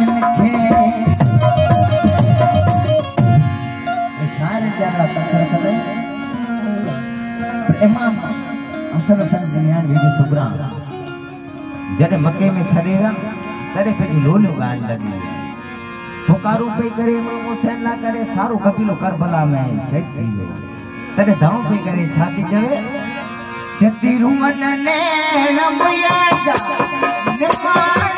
इनखे शायर जरा तखर करे इमाम असल जियान बीबी सुगरा जने मक्के में छड़ेरा तरे पे लोलो गान लगी पुकारू पे करे इमाम हुसैन ला करे सारो कबीलो करबला में शहीद थी गयो तरे धाव पे करे छाती जवे जती रूमन ने नमया जा